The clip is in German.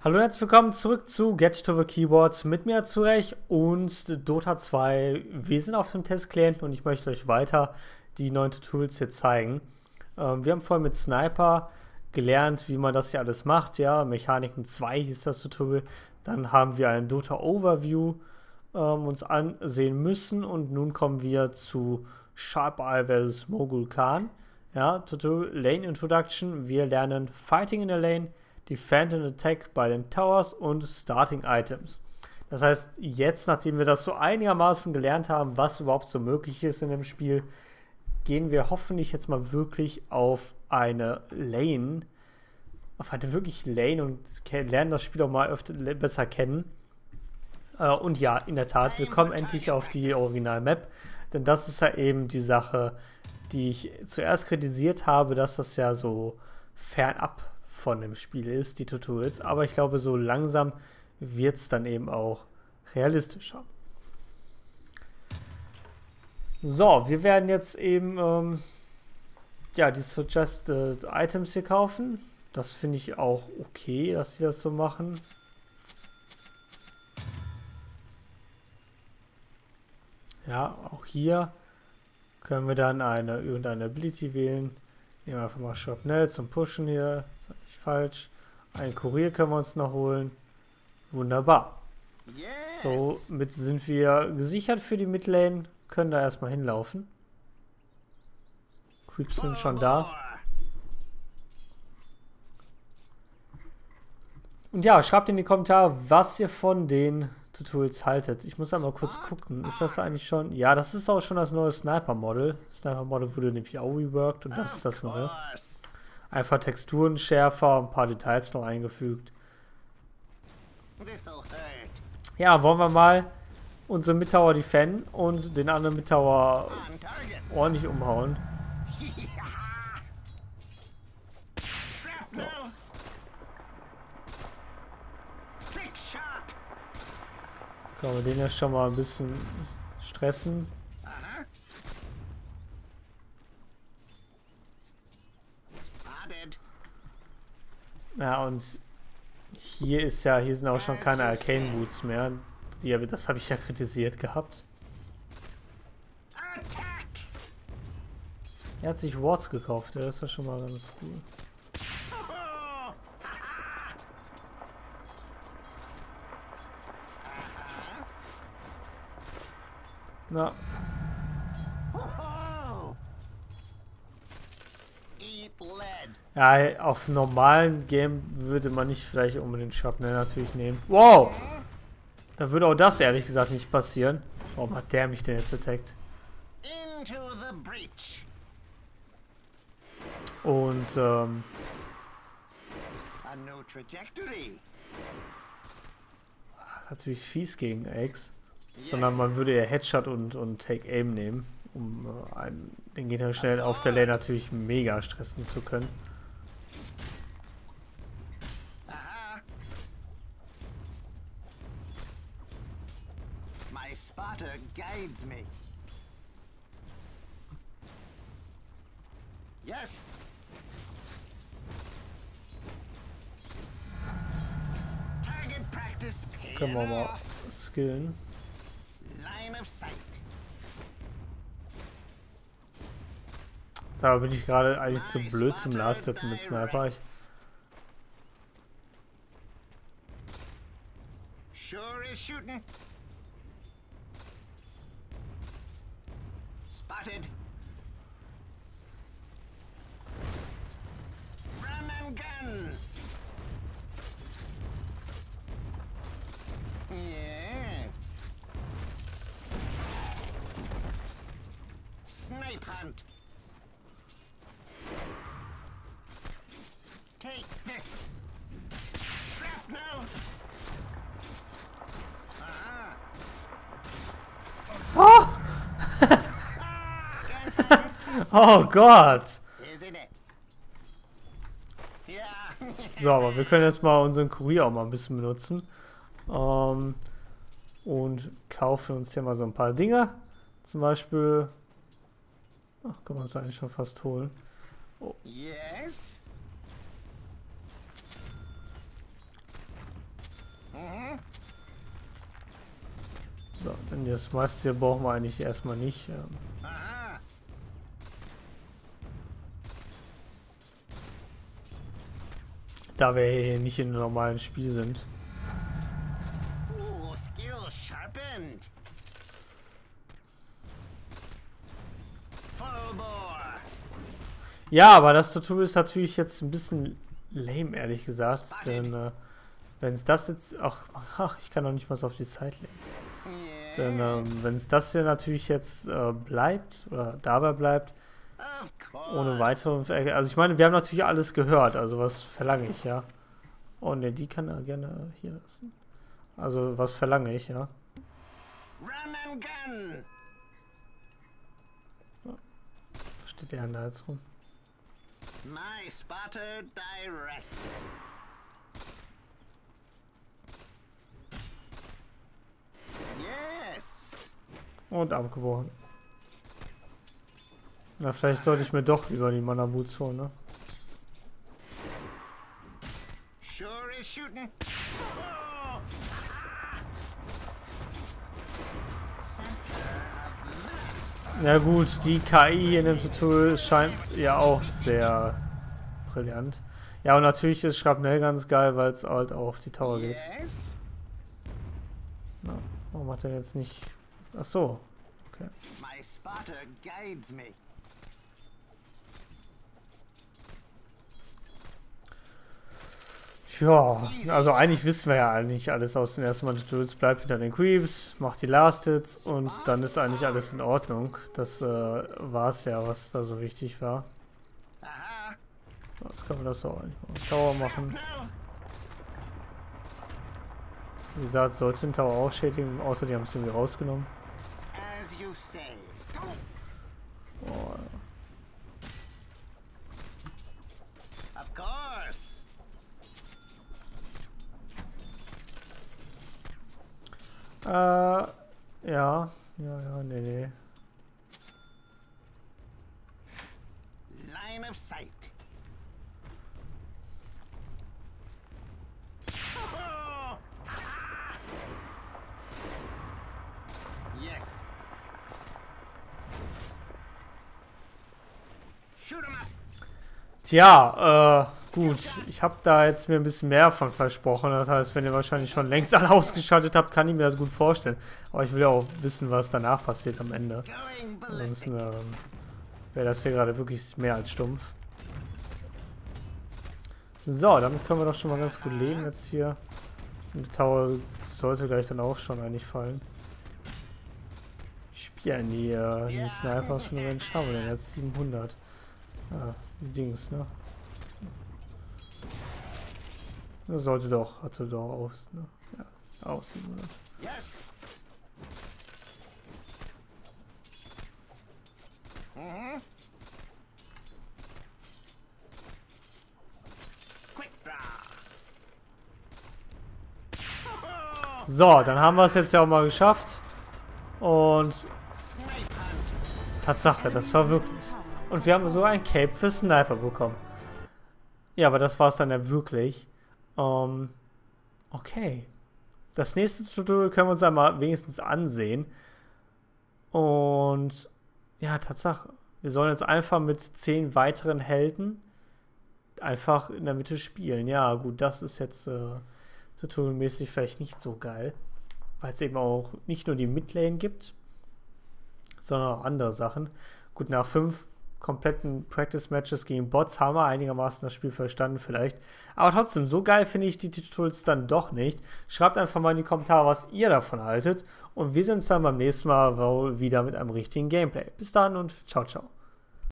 Hallo und herzlich willkommen zurück zu Get to the Keyboard mit mir Zurech und Dota 2. Wir sind auf dem Testklienten und ich möchte euch weiter die neuen Tutorials hier zeigen. Wir haben vorhin mit Sniper gelernt, wie man das hier alles macht. Ja, Mechaniken 2 hieß das Tutorial. Dann haben wir ein Dota Overview uns ansehen müssen und nun kommen wir zu Sharp Eye vs Mogul Khan. Ja, Tutorial Lane Introduction. Wir lernen Fighting in der Lane, Defend and Attack bei den Towers und Starting Items. Das heißt, jetzt, nachdem wir das so einigermaßen gelernt haben, was überhaupt so möglich ist in dem Spiel, gehen wir hoffentlich jetzt mal wirklich auf eine Lane, und lernen das Spiel auch mal besser kennen. Und ja, in der Tat, wir kommen endlich auf die Original-Map, denn das ist ja eben die Sache, die ich zuerst kritisiert habe, dass das ja so fernab von dem Spiel ist, die Tutorials, aber ich glaube, so langsam wird es dann eben auch realistischer. So, wir werden jetzt eben ja, die Suggested Items hier kaufen. Das finde ich auch okay, dass sie das so machen. Ja, auch hier können wir dann irgendeine Ability wählen. Nehmen wir einfach mal Shrapnel zum Pushen hier. Das ist nicht falsch. Einen Kurier können wir uns noch holen. Wunderbar. Yes. Somit sind wir gesichert für die Midlane. Können da erstmal hinlaufen. Creeps sind schon da. Und ja, schreibt in die Kommentare, was ihr von den Tutorials haltet. Ich muss einmal kurz gucken. Ist das eigentlich schon? Ja, das ist auch schon das neue Sniper-Model. Sniper-Model wurde nämlich auch reworked und das ist das neue. Einfach Texturen schärfer, ein paar Details noch eingefügt. Ja, wollen wir mal unsere Mid-Tower defenden und den anderen Mid-Tower ordentlich umhauen. So. Können wir den ja schon mal ein bisschen stressen. Ja, und hier sind auch schon keine Arcane Boots mehr. Das habe ich ja kritisiert gehabt. Er hat sich Wards gekauft, ja, das ist ja schon mal ganz cool. Na. Ja, auf normalen Game würde man nicht vielleicht unbedingt Shrapnel natürlich nehmen. Wow! Da würde auch das ehrlich gesagt nicht passieren. Warum hat der mich denn jetzt attackt? Und natürlich fies gegen Eggs. Sondern man würde eher Headshot und Take Aim nehmen, um den Gegner schnell auf der Lane natürlich mega stressen zu können. My spotter guides me. Yes. Target practice. Können wir mal skillen. Da bin ich gerade eigentlich zu blöd zum Last-Setten mit Sniper. Spotted. Run and gun. Yeah. Snipe hunt. Take this. Shrapnel. Oh! Oh Gott! So, aber wir können jetzt mal unseren Kurier auch mal ein bisschen benutzen. Und kaufen uns hier mal so ein paar Dinge. Zum Beispiel. Ach, kann man es eigentlich schon fast holen. Oh. Yes. So, denn das meiste hier brauchen wir eigentlich erstmal nicht. Da wir hier nicht in einem normalen Spiel sind. Ja, aber das Tutorial ist natürlich jetzt ein bisschen lame, ehrlich gesagt. Denn wenn es das jetzt... Ach, ich kann doch nicht mal so auf die Zeit legen. Denn wenn es das hier natürlich jetzt bleibt, oder dabei bleibt, ohne weitere... Also ich meine, wir haben natürlich alles gehört, also was verlange ich, ja? Oh ne, die kann er gerne hier lassen. Also was verlange ich, ja? Was steht der da jetzt rum? My spotter directs. Yes. Und abgebrochen. Na, vielleicht sollte ich mir doch lieber die Mana Boots holen, ne? Sure is shooting. Ja gut, die KI in dem Tutorial scheint ja auch sehr brillant. Ja, und natürlich ist Schrapnell ganz geil, weil es halt auch auf die Tower geht. Na, warum hat er jetzt nicht... Ach so. Okay. My spotter guides me. Ja, also eigentlich wissen wir ja eigentlich alles aus den ersten Mal Tutorials. Bleibt hinter den Creeps, macht die Last Hits und dann ist eigentlich alles in Ordnung. Das war es ja, was da so wichtig war. Jetzt können wir das auch eigentlich mal auf Tower machen. Wie gesagt, sollte den Tower auch schädigen, außer die haben es irgendwie rausgenommen. Oh. Ja, nee. Line of sight. Yes. Shoot 'em up. Tja, gut. Ich habe da jetzt mir ein bisschen mehr von versprochen. Das heißt, wenn ihr wahrscheinlich schon längst alle ausgeschaltet habt, kann ich mir das gut vorstellen. Aber ich will ja auch wissen, was danach passiert am Ende. Ansonsten wäre das hier gerade wirklich mehr als stumpf. So, damit können wir doch schon mal ganz gut leben jetzt hier. Und die Tower sollte gleich dann auch schon eigentlich fallen. Ich spiele die Snipers von Revenge haben wir denn jetzt 700. Ah, die Dings, ne? Das sollte doch, hatte doch aus, ne? Ja, auch 700. Yes. So, dann haben wir es jetzt ja auch mal geschafft. Und Tatsache, das war wirklich. Und wir haben so ein Cape für Sniper bekommen. Ja, aber das war es dann ja wirklich. Okay. Das nächste Tutorial können wir uns einmal wenigstens ansehen. Und ja, Tatsache. Wir sollen jetzt einfach mit 10 weiteren Helden einfach in der Mitte spielen. Ja, gut, das ist jetzt tutorialmäßig vielleicht nicht so geil. Weil es eben auch nicht nur die Midlane gibt, sondern auch andere Sachen. Gut, nach 5 kompletten Practice-Matches gegen Bots haben wir einigermaßen das Spiel verstanden vielleicht. Aber trotzdem, so geil finde ich die Tutorials dann doch nicht. Schreibt einfach mal in die Kommentare, was ihr davon haltet. Und wir sehen uns dann beim nächsten Mal wohl wieder mit einem richtigen Gameplay. Bis dann und ciao, ciao.